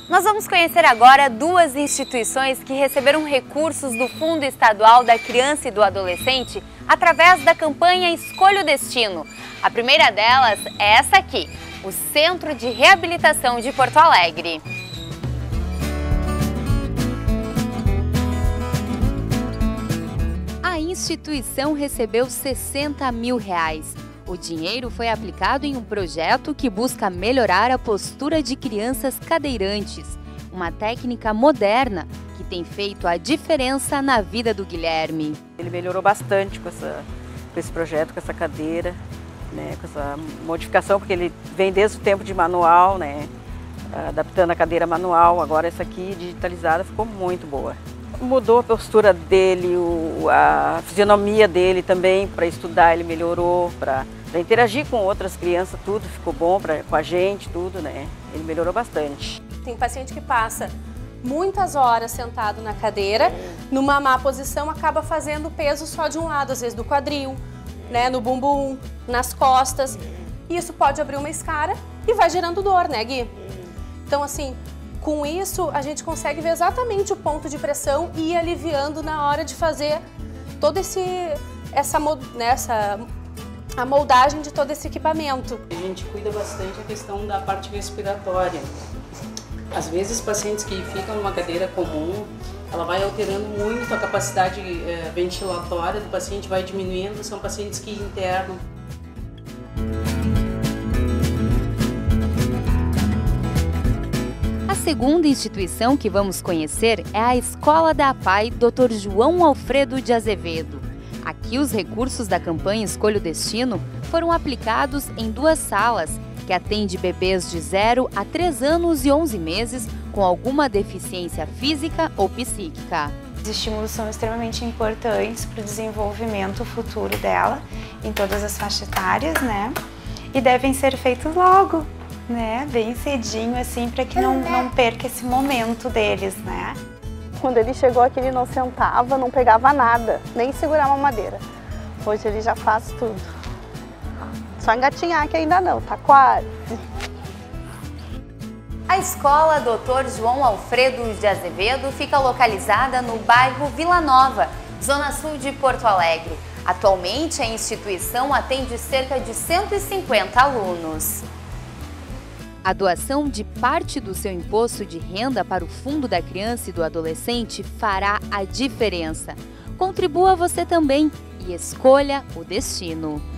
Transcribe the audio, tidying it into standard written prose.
Nós vamos conhecer agora duas instituições que receberam recursos do Fundo Estadual da Criança e do Adolescente através da campanha Escolha o Destino. A primeira delas é essa aqui, o Centro de Reabilitação de Porto Alegre. A instituição recebeu R$60 mil. O dinheiro foi aplicado em um projeto que busca melhorar a postura de crianças cadeirantes, uma técnica moderna que tem feito a diferença na vida do Guilherme. Ele melhorou bastante com esse projeto, com essa cadeira, né, com essa modificação, porque ele vem desde o tempo de manual, né, adaptando a cadeira manual, agora essa aqui digitalizada ficou muito boa. Mudou a postura dele, a fisionomia dele também, para estudar ele melhorou, para interagir com outras crianças, tudo ficou bom com a gente, tudo, né? Ele melhorou bastante. Tem paciente que passa muitas horas sentado na cadeira, numa má posição, acaba fazendo peso só de um lado, às vezes do quadril, né, no bumbum, nas costas. Isso pode abrir uma escara e vai gerando dor, né, Gui? Então, assim, com isso a gente consegue ver exatamente o ponto de pressão e ir aliviando na hora de fazer todo a moldagem de todo esse equipamento. A gente cuida bastante a questão da parte respiratória. Às vezes, pacientes que ficam numa cadeira comum, ela vai alterando muito a capacidade ventilatória do paciente, vai diminuindo, são pacientes que internam. A segunda instituição que vamos conhecer é a Escola da APAE Dr. João Alfredo de Azevedo. Aqui os recursos da campanha Escolha o Destino foram aplicados em duas salas que atende bebês de 0 a 3 anos e 11 meses com alguma deficiência física ou psíquica. Os estímulos são extremamente importantes para o desenvolvimento futuro dela em todas as faixas etárias, né? E devem ser feitos logo, né? Bem cedinho, assim, para que não perca esse momento deles, né? Quando ele chegou aqui, ele não sentava, não pegava nada, nem segurar uma madeira. Hoje ele já faz tudo. Só engatinhar que ainda não, tá quase. A escola Dr. João Alfredo de Azevedo fica localizada no bairro Vila Nova, zona sul de Porto Alegre. Atualmente, a instituição atende cerca de 150 alunos. A doação de parte do seu imposto de renda para o Fundo da Criança e do Adolescente fará a diferença. Contribua você também e escolha o destino.